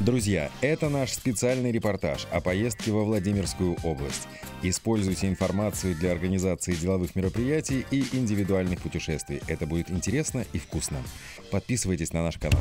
Друзья, это наш специальный репортаж о поездке во Владимирскую область. Используйте информацию для организации деловых мероприятий и индивидуальных путешествий. Это будет интересно и вкусно. Подписывайтесь на наш канал.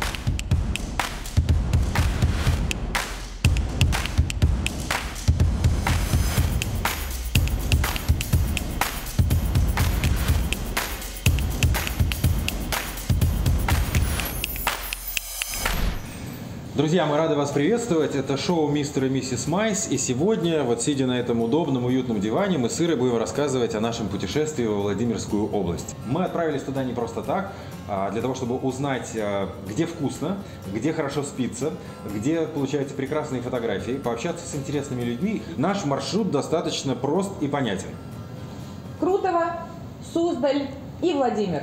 Друзья, мы рады вас приветствовать. Это шоу «Мистер и миссис Майс». И сегодня, вот сидя на этом удобном, уютном диване, мы с Ирой будем рассказывать о нашем путешествии во Владимирскую область. Мы отправились туда не просто так, а для того, чтобы узнать, где вкусно, где хорошо спится, где получаются прекрасные фотографии, пообщаться с интересными людьми. Наш маршрут достаточно прост и понятен. Крутово, Суздаль и Владимир.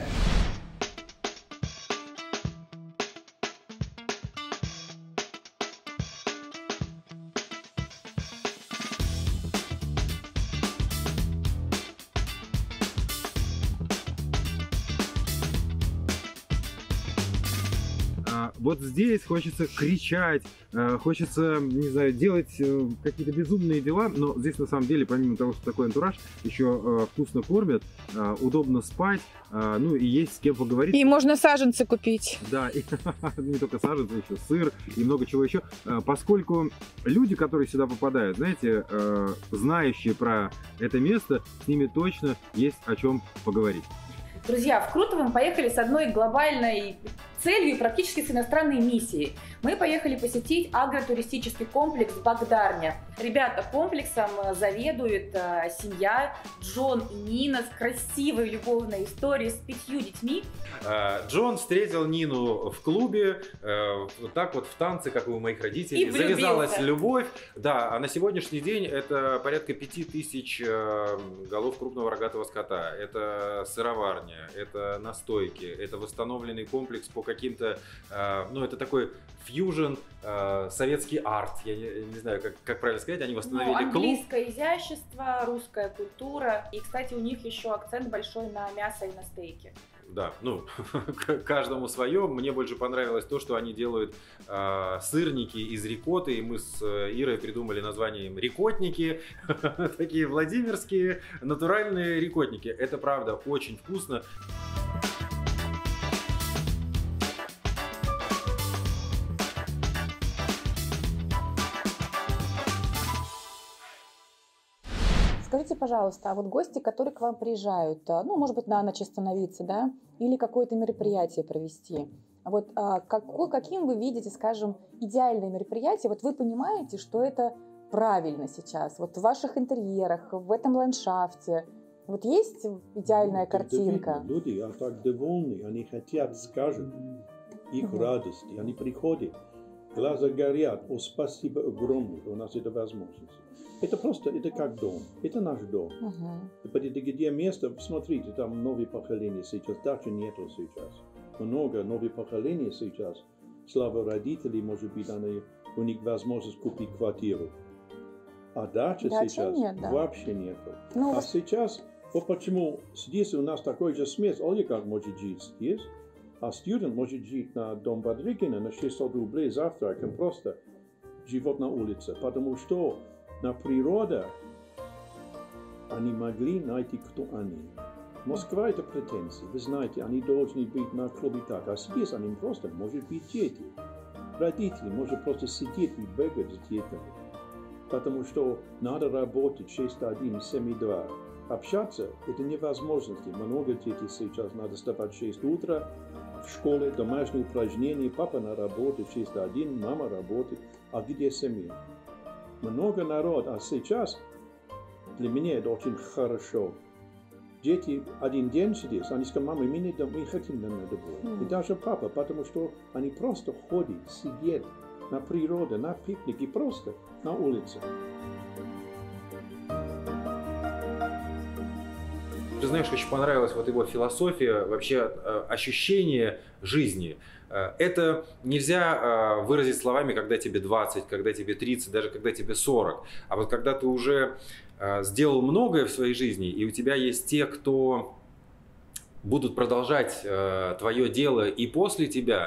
Вот здесь хочется кричать, хочется, не знаю, делать какие-то безумные дела, но здесь на самом деле, помимо того, что такой антураж, еще вкусно кормят, удобно спать, ну и есть с кем поговорить. И можно саженцы купить. Да, и не только саженцы, еще сыр и много чего еще, поскольку люди, которые сюда попадают, знаете, знающие про это место, с ними точно есть о чем поговорить. Друзья, в Крутово мы поехали с одной глобальной целью, практически с иностранной миссией. Мы поехали посетить агротуристический комплекс «Богдарня». Ребята, комплексом заведует семья Джон и Нина с красивой любовной историей, с 5 детьми. Джон встретил Нину в клубе, вот так вот в танце, как и у моих родителей. И завязалась любовь. Да, а на сегодняшний день это порядка 5000 голов крупного рогатого скота. Это сыроварня, это настойки, это восстановленный комплекс по каким-то, ну это такой фьюжн, советский арт, я не знаю, как правильно сказать, они восстановили клуб. Английское изящество, русская культура. И, кстати, у них еще акцент большой на мясо и на стейки. Да, ну, каждому свое. Мне больше понравилось то, что они делают сырники из рикотты. И мы с Ирой придумали название им рикотники. Такие владимирские натуральные рикотники. Это правда очень вкусно. Скажите, пожалуйста, а вот гости, которые к вам приезжают, ну, может быть, на ночь остановиться, да, или какое-то мероприятие провести, вот каким вы видите, скажем, идеальное мероприятие? Вот вы понимаете, что это правильно сейчас, вот в ваших интерьерах, в этом ландшафте, вот есть идеальная картинка? Люди так довольны, они хотят, скажут, их радости, они приходят, глаза горят, о, спасибо огромное, у нас это возможность. Это просто, это как дом, это наш дом. Где место, смотрите, там новые поколения сейчас, дачи нету сейчас. Много новых поколений сейчас. Слава родителей, может быть, у них возможность купить квартиру. А дачи сейчас нет, да. вообще нету. Ну, а сейчас, вот почему здесь у нас такой же смесь, олигарх может жить здесь, а студент может жить на Дом Бодригина на 600 рублей завтраком, просто живет на улице, потому что на природе они могли найти, кто они. Москва это претензии. Вы знаете, они должны быть на клубе так. А здесь они просто, может быть, дети. Родители может просто сидеть и бегать с детьми. Потому что надо работать 6-1, 7-2. Общаться это невозможности. Много детей сейчас надо вставать в 6 утра. В школе домашние упражнения. Папа на работе 6-1, мама работает. А где семья? Много народ, а сейчас для меня это очень хорошо. Дети один день сидят, они сказали, мама, мы хотим на добро. И даже папа, потому что они просто ходят, сидят на природе, на пикнике, просто на улице. Ты знаешь, очень понравилась вот его философия, вообще ощущение жизни. Это нельзя выразить словами, когда тебе 20, когда тебе 30, даже когда тебе 40. А вот когда ты уже сделал многое в своей жизни, и у тебя есть те, кто будут продолжать твое дело и после тебя,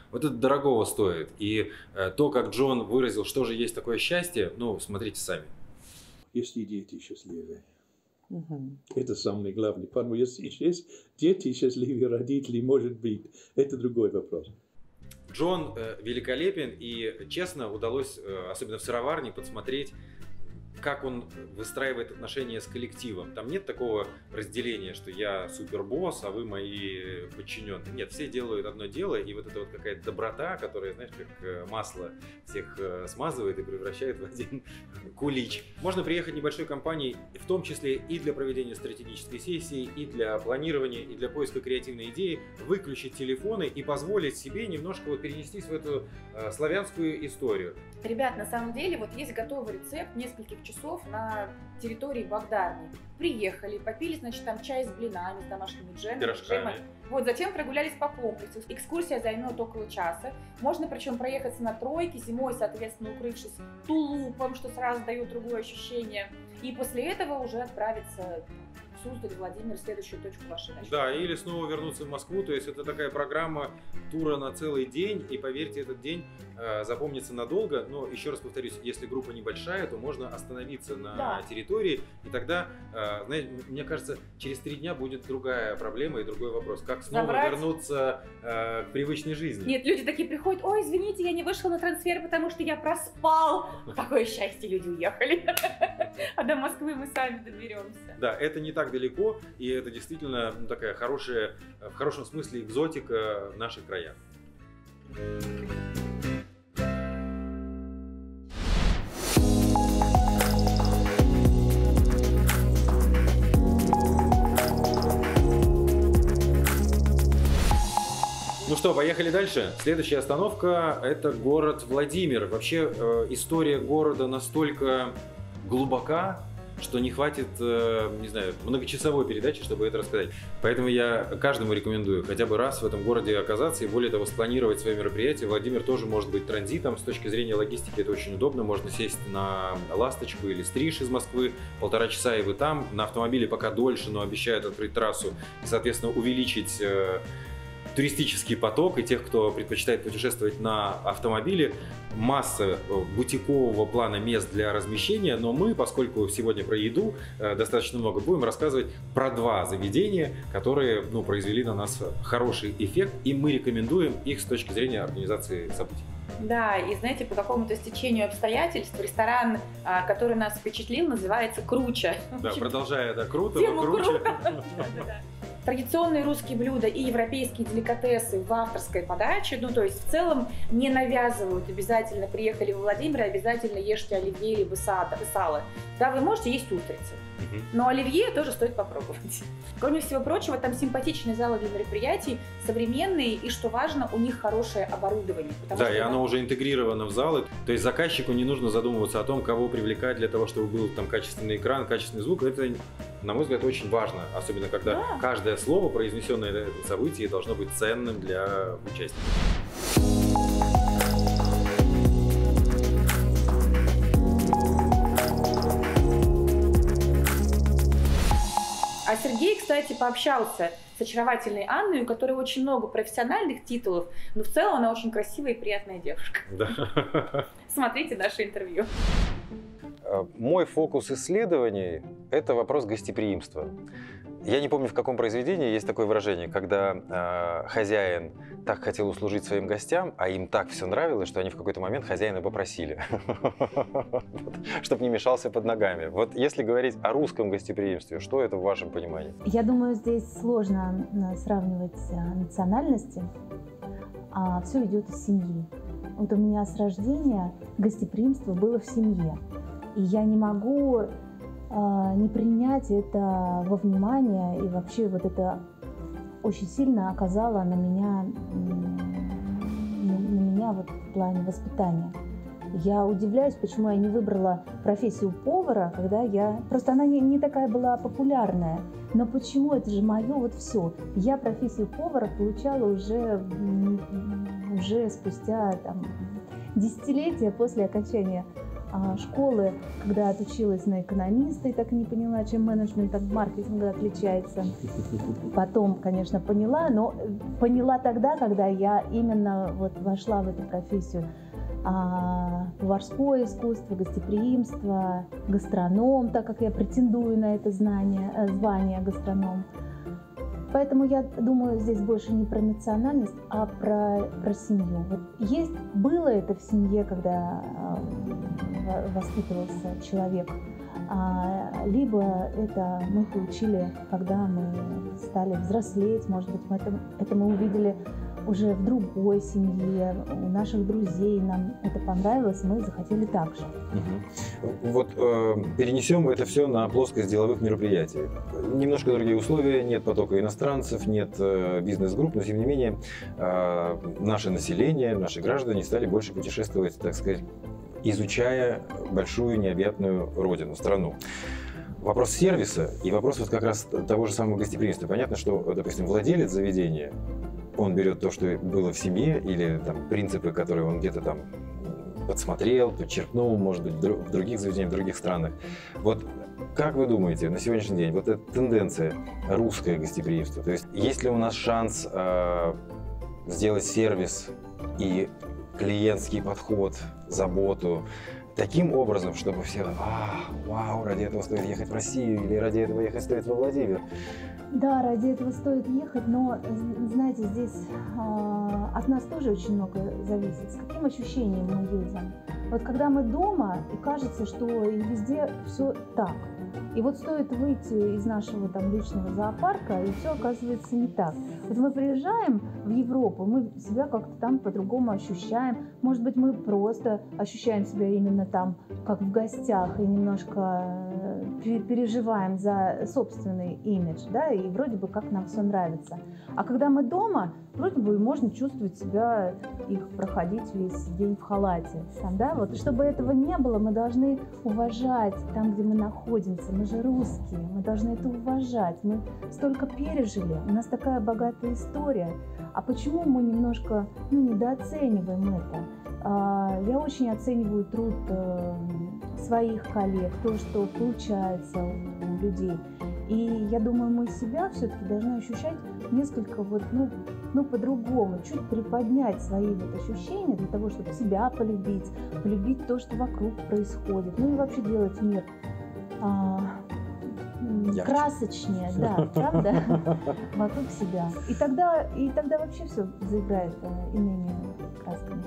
вот это дорогого стоит. И то, как Джон выразил, что же есть такое счастье, ну, смотрите сами. Если дети счастливы. Угу. Это самое главное. Потому что если дети счастливые, родители, может быть, это другой вопрос. Джон великолепен, и честно удалось, особенно в сыроварне, подсмотреть, как он выстраивает отношения с коллективом. Там нет такого разделения, что я супербосс, а вы мои подчиненные. Нет, все делают одно дело, и вот эта вот какая-то доброта, которая, знаешь, как масло всех смазывает и превращает в один кулич. Можно приехать небольшой компанией, в том числе и для проведения стратегической сессии, и для планирования, и для поиска креативной идеи, выключить телефоны и позволить себе немножко вот перенестись в эту славянскую историю. Ребят, на самом деле, вот есть готовый рецепт нескольких часов на территории Багдарни. Приехали, попили, значит, там чай с блинами, с домашними джемами. Вот, затем прогулялись по комплексу. Экскурсия займет около часа. Можно, причем, проехаться на тройке, зимой, соответственно, укрывшись тулупом, что сразу дает другое ощущение. И после этого уже отправиться в Суздаль, Владимир, следующую точку вашей ночевки. Да, или снова вернуться в Москву. То есть это такая программа тура на целый день. И поверьте, этот день запомнится надолго. Но еще раз повторюсь, если группа небольшая, то можно остановиться на территории. И тогда, знаете, мне кажется, через 3 дня будет другая проблема и другой вопрос. Как снова вернуться к привычной жизни? Нет, люди такие приходят: ой, извините, я не вышел на трансфер, потому что я проспал. Какое счастье, люди уехали. А до Москвы мы сами доберемся. Да, это не так далеко, и это действительно такая хорошая, в хорошем смысле, экзотика в наших краях. Ну что, поехали дальше. Следующая остановка – это город Владимир. Вообще история города настолько глубока, что не хватит, не знаю, многочасовой передачи, чтобы это рассказать. Поэтому я каждому рекомендую хотя бы раз в этом городе оказаться и, более того, спланировать свои мероприятия. Владимир тоже может быть транзитом. С точки зрения логистики это очень удобно. Можно сесть на «Ласточку» или «Стриж» из Москвы. 1,5 часа и вы там. На автомобиле пока дольше, но обещают открыть трассу и, соответственно, увеличить туристический поток и тех, кто предпочитает путешествовать на автомобиле. Масса бутикового плана мест для размещения, но мы, поскольку сегодня про еду достаточно много, будем рассказывать про 2 заведения, которые произвели на нас хороший эффект, и мы рекомендуем их с точки зрения организации событий. Да, и знаете, по какому-то стечению обстоятельств ресторан, который нас впечатлил, называется «Круче». Да, продолжая, круто, но круче. Традиционные русские блюда и европейские деликатесы в авторской подаче, то есть в целом не навязывают обязательно приехали в Владимир, обязательно ешьте оливье либо сало. Да, вы можете есть устрицы, но оливье тоже стоит попробовать. Кроме всего прочего, там симпатичные залы для мероприятий, современные, и, что важно, у них хорошее оборудование. Да, и оно уже интегрировано в залы, то есть заказчику не нужно задумываться о том, кого привлекать для того, чтобы был там качественный экран, качественный звук. Это, на мой взгляд, очень важно, особенно когда каждое слово, произнесенное на этом событии, должно быть ценным для участников. А Сергей, кстати, пообщался с очаровательной Анной, у которой очень много профессиональных титулов, но в целом она очень красивая и приятная девушка. Да. Смотрите наше интервью. Мой фокус исследований – это вопрос гостеприимства. Я не помню, в каком произведении есть такое выражение, когда хозяин так хотел услужить своим гостям, а им так все нравилось, что они в какой-то момент хозяина попросили, чтобы не мешался под ногами. Вот если говорить о русском гостеприимстве, что это в вашем понимании? Я думаю, здесь сложно сравнивать национальности, а все идет из семьи. Вот у меня с рождения гостеприимство было в семье, и я не могу не принять это во внимание, и вообще вот это очень сильно оказало на меня вот в плане воспитания. Я удивляюсь, почему я не выбрала профессию повара, когда просто она не такая была популярная. Но почему? Это же мое вот все. Я профессию повара получала уже спустя десятилетия после окончания школы, когда отучилась на экономиста и так и не поняла, чем менеджмент от маркетинга отличается. Потом, конечно, поняла, но поняла тогда, когда я именно вот вошла в эту профессию. Поварское искусство, гостеприимство, гастроном, так как я претендую на это звание гастроном. Поэтому я думаю, здесь больше не про национальность, а про семью. Вот было это в семье, когда воспитывался человек, либо это мы получили, когда мы стали взрослеть, может быть, это мы увидели уже в другой семье, у наших друзей, нам это понравилось, мы захотели так же. Вот перенесем это все на плоскость деловых мероприятий. Немножко другие условия, нет потока иностранцев, нет бизнес-групп, но тем не менее наше население, наши граждане стали больше путешествовать, так сказать, изучая большую необъятную родину, страну. Вопрос сервиса и вопрос вот как раз того же самого гостеприимства. Понятно, что, допустим, владелец заведения, он берет то, что было в семье, или там принципы, которые он где-то там подсмотрел, подчеркнул, может быть, в других заведениях, в других странах. Вот как вы думаете, на сегодняшний день вот эта тенденция русское гостеприимство, то есть есть ли у нас шанс сделать сервис и клиентский подход, заботу таким образом, чтобы все, вау, ради этого стоит ехать в Россию, или ради этого ехать стоит во Владимир? Да, ради этого стоит ехать, но, знаете, здесь от нас тоже очень много зависит. С каким ощущением мы едем? Вот когда мы дома, и кажется, что везде все так. И вот стоит выйти из нашего там личного зоопарка, и все оказывается не так. Вот мы приезжаем в Европу, мы себя как-то там по-другому ощущаем. Может быть, мы просто ощущаем себя именно там, как в гостях, и немножко переживаем за собственный имидж, да, и вроде бы как нам все нравится. А когда мы дома, вроде бы можно чувствовать себя, их проходить весь день в халате. Там, да? Вот, чтобы этого не было, мы должны уважать там, где мы находимся. Мы же русские, мы должны это уважать. Мы столько пережили, у нас такая богатая история. А почему мы немножко недооцениваем это? Я очень оцениваю труд своих коллег, то, что получается у людей. И я думаю, мы себя все-таки должны ощущать несколько по-другому, чуть приподнять свои ощущения для того, чтобы себя полюбить то, что вокруг происходит, ну и вообще делать мир красочнее, да, правда, вокруг себя. И тогда вообще все заиграет иными красками.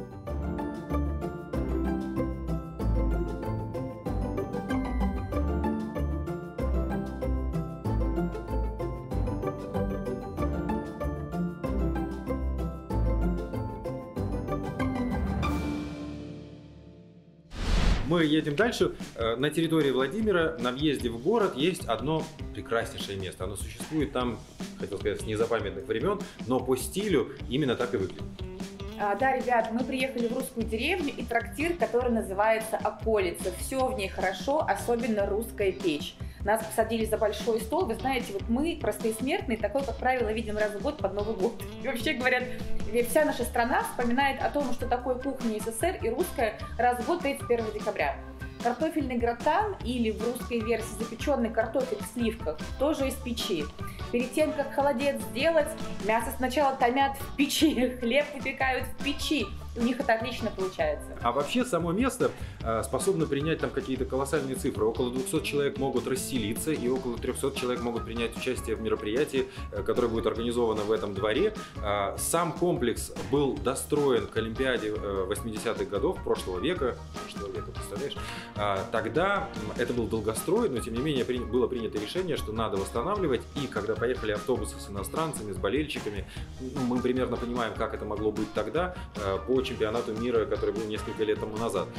Мы едем дальше. На территории Владимира, на въезде в город, есть одно прекраснейшее место. Оно существует там, хотел сказать, с незапамятных времен, но по стилю именно так и выглядит. Да, ребят, мы приехали в русскую деревню и трактир, который называется «Околица». Все в ней хорошо, особенно русская печь. Нас посадили за большой стол. Вы знаете, вот мы, простые смертные, такой, как правило, видим раз в год под Новый год. И вообще, говорят, вся наша страна вспоминает о том, что такое кухня СССР и русская раз в год 31 декабря. Картофельный гратан или в русской версии запеченный картофель в сливках тоже из печи. Перед тем, как холодец сделать, мясо сначала томят в печи, хлеб выпекают в печи. У них это отлично получается. А вообще само место способно принять там какие-то колоссальные цифры. Около 200 человек могут расселиться, и около 300 человек могут принять участие в мероприятии, которое будет организовано в этом дворе. Сам комплекс был достроен к Олимпиаде 80-х годов прошлого века, представляешь? Тогда это был долгострой, но тем не менее было принято решение, что надо восстанавливать. И когда поехали автобусы с иностранцами, с болельщиками, мы примерно понимаем, как это могло быть тогда по чемпионату мира, который был несколько лет тому назад.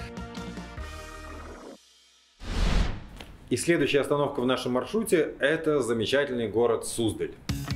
И следующая остановка в нашем маршруте – это замечательный город Суздаль.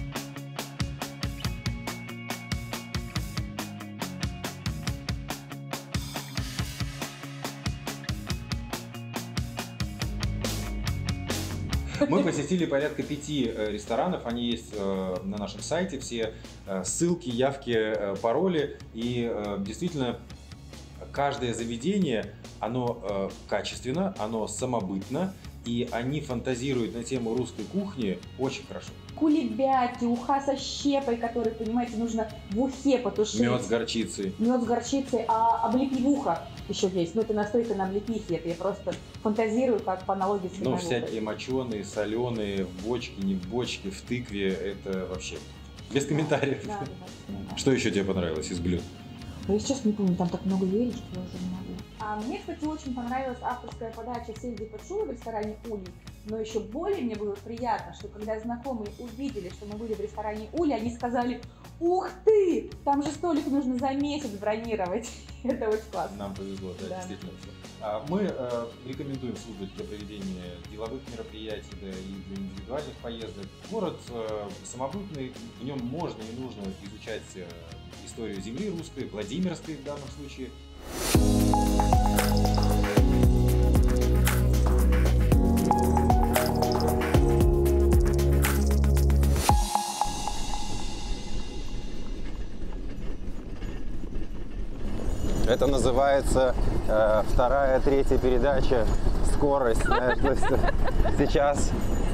Мы посетили порядка 5 ресторанов, они есть на нашем сайте, все ссылки, явки, пароли. И действительно, каждое заведение, Оно качественно, оно самобытно, и они фантазируют на тему русской кухни очень хорошо. Кулебяки, уха со щепой, который, понимаете, нужно в ухе потушить. Мед с горчицей. Мед с горчицей, а облепихуха еще есть. Ну, это настойка на облепихе. Это я просто фантазирую, как по аналогии с Но виновухой. всякие моченые, соленые, в бочке, не в бочке, в тыкве, это вообще без комментариев. Да, Что еще тебе понравилось из блюд? я сейчас не помню, там так много ели, что я уже не могу. Мне, кстати, очень понравилась авторская подача сельди под шубой в ресторане «Улей». Но еще более мне было приятно, что когда знакомые увидели, что мы были в ресторане «Улей», они сказали: «Ух ты! Там же столик нужно за месяц бронировать». Это очень классно. Нам повезло, да, Да. действительно. Мы рекомендуем Суздаль для проведения деловых мероприятий, да, и для индивидуальных поездок. Город самобытный, в нем можно и нужно изучать историю земли русской, Владимирской в данном случае. Это называется вторая, третья передача, скорость. Знаешь, то есть сейчас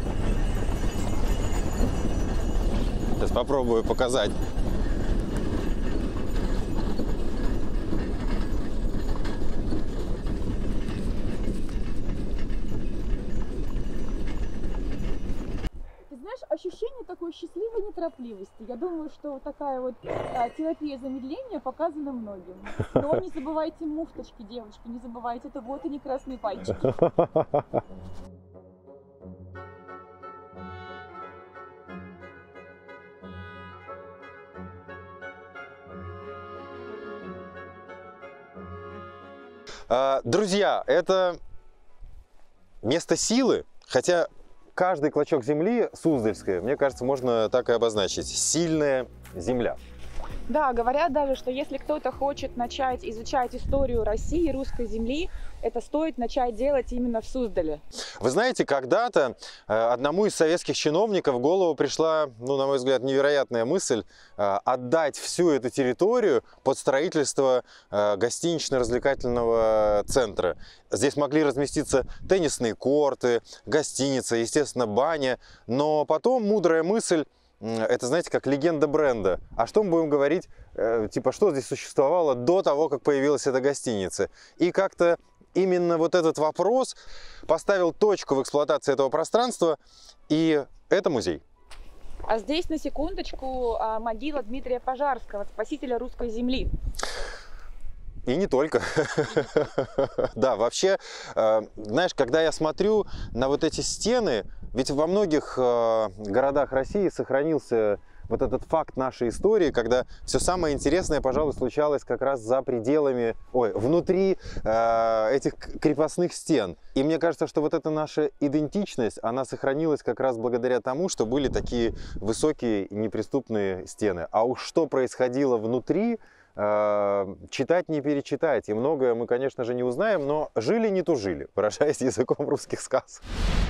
попробую показать. Знаешь, ощущение такой счастливой неторопливости. Я думаю, что такая вот терапия замедления показана многим. Но не забывайте муфточки, девушки, не забывайте, это вот и не красные пальчики. Друзья, это место силы, хотя каждый клочок земли суздальской, мне кажется, можно так и обозначить. Сильная земля. Да, говорят даже, что если кто-то хочет начать изучать историю России, русской земли, это стоит начать делать именно в Суздале. Вы знаете, когда-то одному из советских чиновников в голову пришла, ну, на мой взгляд, невероятная мысль отдать всю эту территорию под строительство гостинично-развлекательного центра. Здесь могли разместиться теннисные корты, гостиница, естественно, баня. Но потом мудрая мысль, это, знаете, как легенда бренда. А что мы будем говорить, типа, что здесь существовало до того, как появилась эта гостиница? И как-то именно вот этот вопрос поставил точку в эксплуатации этого пространства, и это музей. А здесь, на секундочку, могила Дмитрия Пожарского, спасителя русской земли. И не только. Да, вообще, знаешь, когда я смотрю на вот эти стены, ведь во многих городах России сохранился вот этот факт нашей истории, когда все самое интересное, пожалуй, случалось как раз за пределами, внутри этих крепостных стен. И мне кажется, что вот эта наша идентичность, она сохранилась как раз благодаря тому, что были такие высокие неприступные стены. А уж что происходило внутри, читать не перечитать. И многое мы, конечно же, не узнаем, но жили не тужили, выражаясь языком русских сказок.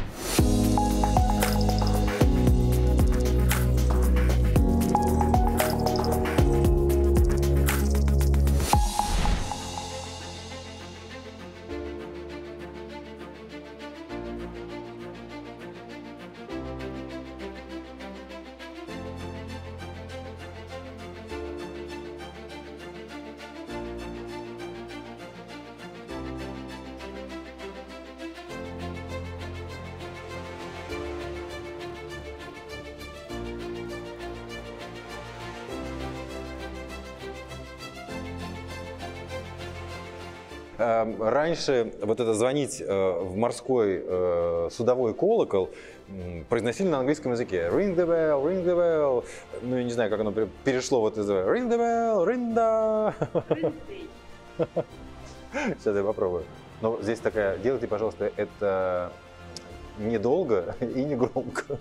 Раньше вот это звонить в морской судовой колокол произносили на английском языке. Ring the bell, ring the bell. Ну, я не знаю, как оно перешло вот из ring the bell, ring the... Сейчас я попробую. Но здесь такая, делайте, пожалуйста, это недолго и не громко.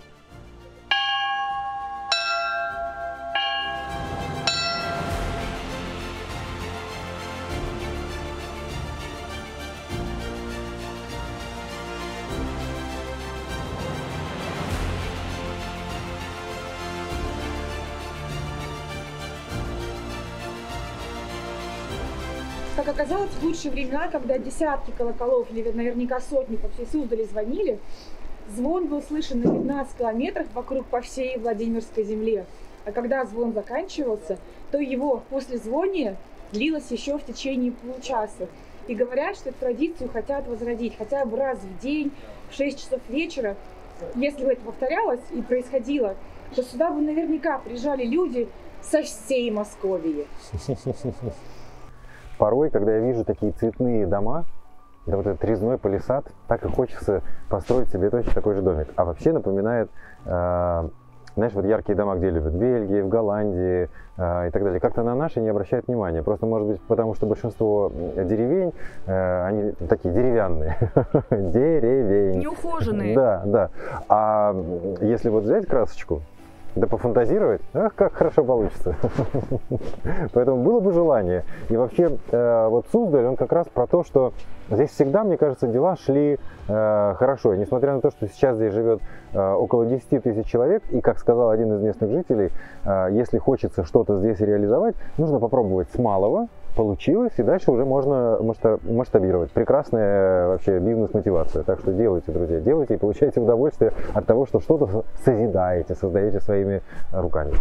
Как оказалось, в лучшие времена, когда десятки колоколов или наверняка сотни по всей Суздали звонили, звон был слышен на 15 километров вокруг по всей Владимирской земле. А когда звон заканчивался, то его после звония длилось еще в течение получаса. И говорят, что эту традицию хотят возродить хотя бы раз в день, в 6 часов вечера. Если бы это повторялось и происходило, то сюда бы наверняка приезжали люди со всей Московии. Порой, когда я вижу такие цветные дома, да, вот этот резной палисад, так и хочется построить себе точно такой же домик. А вообще напоминает, знаешь, вот яркие дома, где любят, в Бельгии, в Голландии и так далее. Как-то на наши не обращают внимания. Просто, может быть, потому что большинство деревень, они такие деревянные. Деревень. Неухоженные. Да, да. А если вот взять красочку, да пофантазировать, ах, как хорошо получится. Поэтому было бы желание. И вообще, вот Суздаль, он как раз про то, что здесь всегда, мне кажется, дела шли хорошо. И несмотря на то, что сейчас здесь живет около 10 тысяч человек, и, как сказал один из местных жителей, если хочется что-то здесь реализовать, нужно попробовать с малого, получилось, и дальше уже можно масштабировать. Прекрасная вообще бизнес-мотивация. Так что делайте, друзья, делайте и получайте удовольствие от того, что что-то созидаете, создаете своими руками.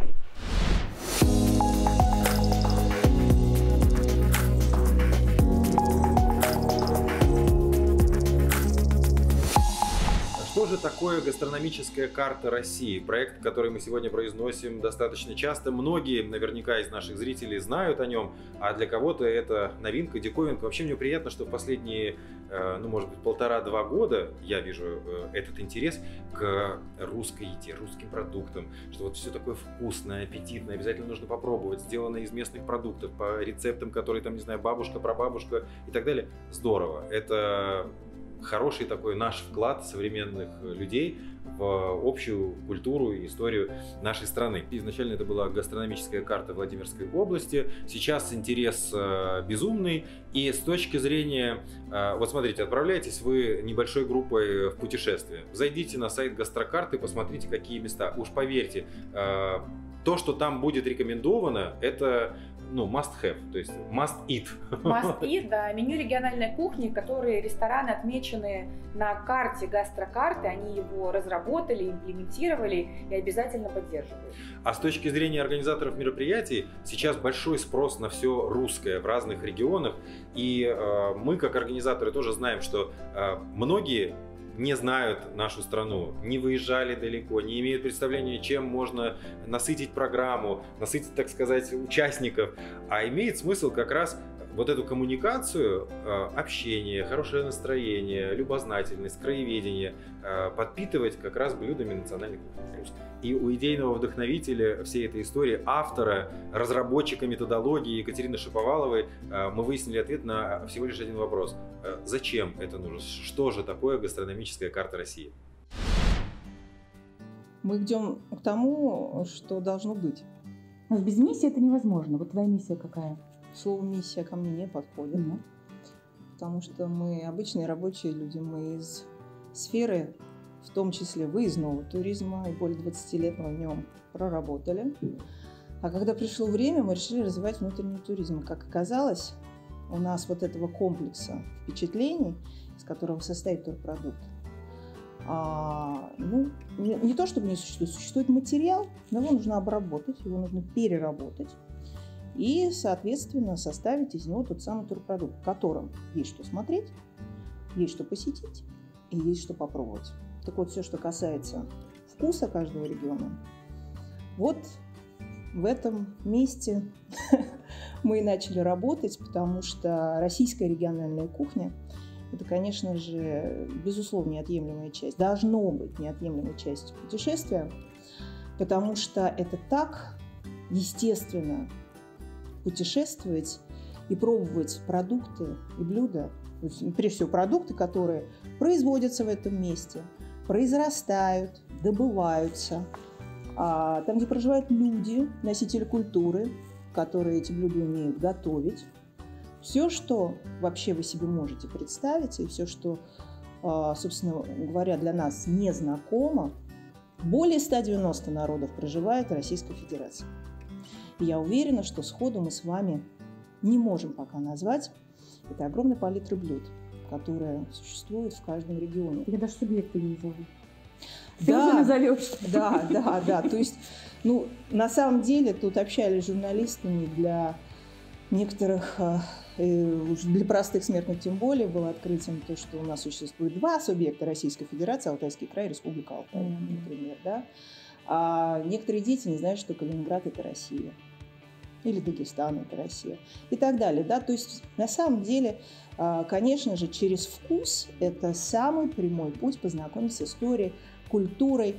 Что же такое гастрономическая карта России? Проект, который мы сегодня произносим достаточно часто. Многие наверняка из наших зрителей знают о нем, а для кого-то это новинка, диковинка. Вообще мне приятно, что в последние, ну, может быть, 1,5-2 года я вижу этот интерес к русской еде, русским продуктам, что вот все такое вкусное, аппетитное, обязательно нужно попробовать, сделанное из местных продуктов, по рецептам, которые там, не знаю, бабушка, прабабушка и так далее. Здорово. Это хороший такой наш вклад современных людей в общую культуру и историю нашей страны. Изначально это была гастрономическая карта Владимирской области, сейчас интерес безумный, и с точки зрения, вот смотрите, отправляетесь вы небольшой группой в путешествие, зайдите на сайт гастрокарты, посмотрите, какие места, уж поверьте, то, что там будет рекомендовано, это must have, то есть must eat. Must eat, да. Меню региональной кухни, которые рестораны отмечены на карте гастрокарты, они его разработали, имплементировали и обязательно поддерживают. А с точки зрения организаторов мероприятий, сейчас большой спрос на все русское в разных регионах, и мы, как организаторы, тоже знаем, что многие не знают нашу страну, не выезжали далеко, не имеют представления, чем можно насытить программу, насытить, так сказать, участников. А имеет смысл как раз вот эту коммуникацию, общение, хорошее настроение, любознательность, краеведение подпитывать как раз блюдами национальной кухни русской. И у идейного вдохновителя всей этой истории, автора, разработчика методологии Екатерины Шаповаловой, мы выяснили ответ на всего лишь один вопрос. Зачем это нужно? Что же такое гастрономическая карта России? Мы идем к тому, что должно быть. Но без миссии это невозможно. Вот твоя миссия какая? Слово «миссия» ко мне не подходит. Потому что мы обычные рабочие люди, мы из сферы, в том числе выездного туризма, и более 20 лет мы в нем проработали. А когда пришло время, мы решили развивать внутренний туризм. Как оказалось, у нас вот этого комплекса впечатлений, из которого состоит турпродукт, не то чтобы не существует, существует материал, но его нужно обработать, его нужно переработать и, соответственно, составить из него тот самый турпродукт, в котором есть что смотреть, есть что посетить и есть что попробовать. Так вот, все, что касается вкуса каждого региона, вот в этом месте мы и начали работать, потому что российская региональная кухня – это, конечно же, безусловно, неотъемлемая часть, должно быть неотъемлемой частью путешествия, потому что это так естественно путешествовать и пробовать продукты и блюда, прежде всего продукты, которые производятся в этом месте, произрастают, добываются, там, где проживают люди, носители культуры, которые эти блюда умеют готовить. Все, что вообще вы себе можете представить, и все, что, собственно говоря, для нас не знакомо, более 190 народов проживает в Российской Федерации. И я уверена, что сходу мы с вами не можем пока назвать Это огромная палитра блюд, которая существует в каждом регионе. Я даже субъекты не назову. Ты Да, уже назовешь. да. То есть, на самом деле, тут общались с журналистами для некоторых, для простых смертных тем более, было открытием то, что у нас существует два субъекта Российской Федерации, Алтайский край и Республика Алтай, например, да. А некоторые дети не знают, что Калининград – это Россия. Или Дагестан – это Россия. И так далее, да. То есть, на самом деле, конечно же, через вкус – это самый прямой путь познакомиться с историей, культурой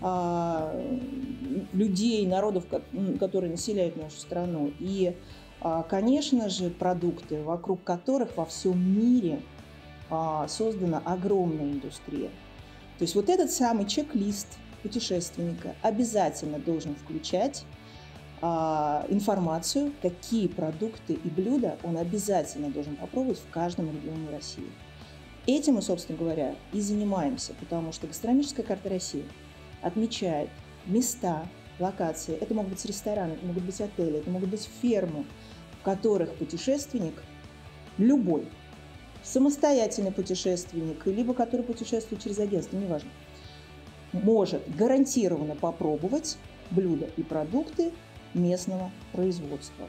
людей, народов, которые населяют нашу страну. И, конечно же, продукты, вокруг которых во всем мире создана огромная индустрия. То есть вот этот самый чек-лист путешественника обязательно должен включать информацию, какие продукты и блюда он обязательно должен попробовать в каждом регионе России. Этим мы, собственно говоря, и занимаемся, потому что гастрономическая карта России отмечает места, локации. Это могут быть рестораны, это могут быть отели, это могут быть фермы, в которых путешественник, любой, самостоятельный путешественник, либо который путешествует через агентство, неважно, может гарантированно попробовать блюда и продукты местного производства.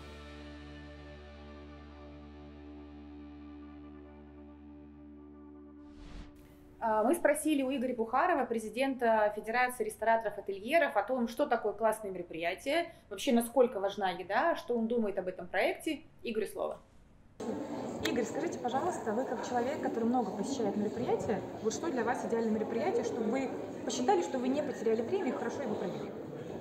Мы спросили у Игоря Пухарова, президента Федерации рестораторов-ательеров, о том, что такое классное мероприятие, вообще насколько важна еда, что он думает об этом проекте. Игорю слово. Игорь, скажите, пожалуйста, вы как человек, который много посещает мероприятия, вот что для вас идеальное мероприятие, чтобы вы посчитали, что вы не потеряли время и хорошо его провели?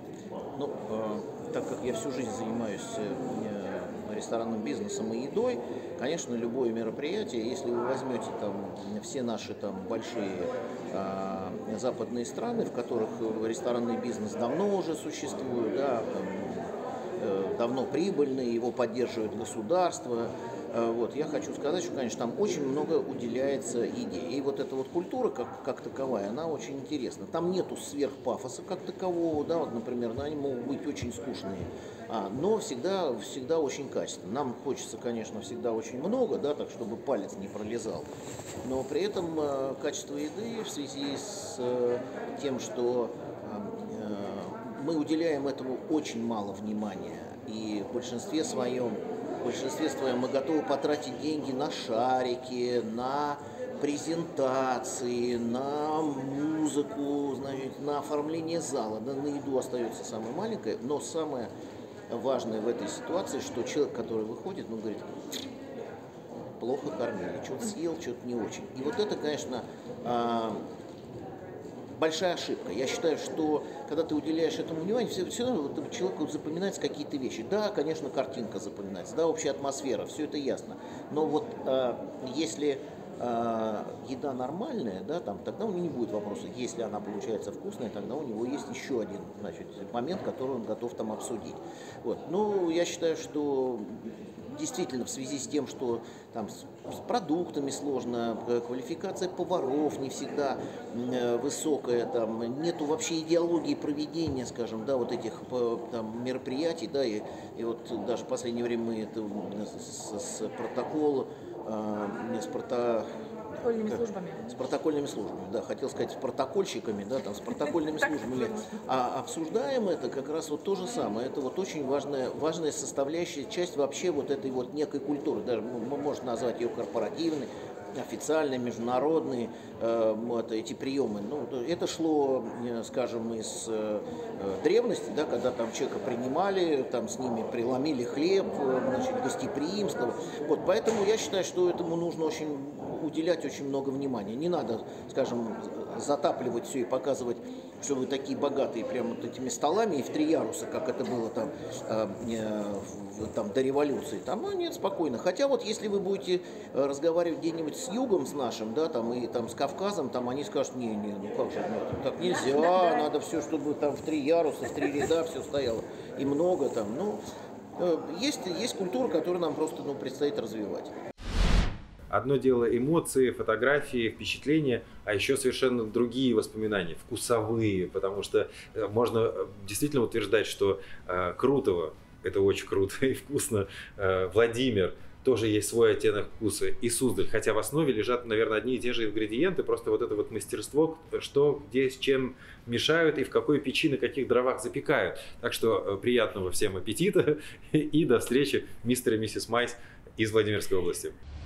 Так как я всю жизнь занимаюсь ресторанным бизнесом и едой, конечно, любое мероприятие, если вы возьмете там все наши там большие западные страны, в которых ресторанный бизнес давно уже существует, да, давно прибыльный, его поддерживает государство. Вот, я хочу сказать, что, конечно, там очень много уделяется еде. И вот эта вот культура как таковая, она очень интересна. Там нету сверхпафоса как такового, да, вот, например, они могут быть очень скучные, но всегда очень качественно. Нам хочется, конечно, всегда очень много, да, так чтобы палец не пролезал. Но при этом качество еды в связи с тем, что мы уделяем этому очень мало внимания. И в большинстве своем мы готовы потратить деньги на шарики, на презентации, на музыку, значит, на оформление зала. Да, на еду остается самое маленькое, но самое важное в этой ситуации, что человек, который выходит, говорит, плохо кормили, что-то съел, что-то не очень. И вот это, конечно, большая ошибка. Я считаю, что когда ты уделяешь этому внимание, все равно человеку запоминаются какие-то вещи. Да, конечно, картинка запоминается, да, общая атмосфера, все это ясно. Но вот если еда нормальная, да, тогда у него не будет вопроса. Если она получается вкусная, тогда у него есть еще один, значит, момент, который он готов там обсудить. Вот. Ну, я считаю, что действительно, в связи с тем, что там с продуктами сложно, квалификация поваров не всегда высокая, там нету вообще идеологии проведения, скажем, да, вот этих там мероприятий, да, и вот даже в последнее время мы это с протокола, с протокольными службами, да, хотел сказать с протокольщиками, да, там с протокольными службами, обсуждаем это как раз вот то же самое. Это вот очень важная составляющая часть вообще вот этой вот некой культуры. Даже можно назвать ее корпоративной, официальной, международной, вот эти приемы. Ну, это шло, скажем, из древности, да, когда там человека принимали, там с ними преломили хлеб, значит, гостеприимство. Вот, поэтому я считаю, что этому нужно уделять очень много внимания. Не надо, скажем, затапливать все и показывать, что вы такие богатые прямо вот этими столами и в 3 яруса, как это было там, до революции. Там, нет, спокойно. Хотя вот если вы будете разговаривать где-нибудь с югом, с нашим, да, там, и там с Кавказом, там они скажут, ну как же, нет, так нельзя, надо все, чтобы там в 3 яруса, в 3 ряда все стояло. И много там. Ну, есть культура, которую нам просто предстоит развивать. Одно дело эмоции, фотографии, впечатления, а еще совершенно другие воспоминания, вкусовые, потому что можно действительно утверждать, что Крутово – это очень круто и вкусно, Владимир тоже есть свой оттенок вкуса, и Суздаль, хотя в основе лежат, наверное, одни и те же ингредиенты, просто вот это вот мастерство, что, где, с чем мешают и в какой печи, на каких дровах запекают. Так что приятного всем аппетита и до встречи, мистер и миссис Майс из Владимирской области.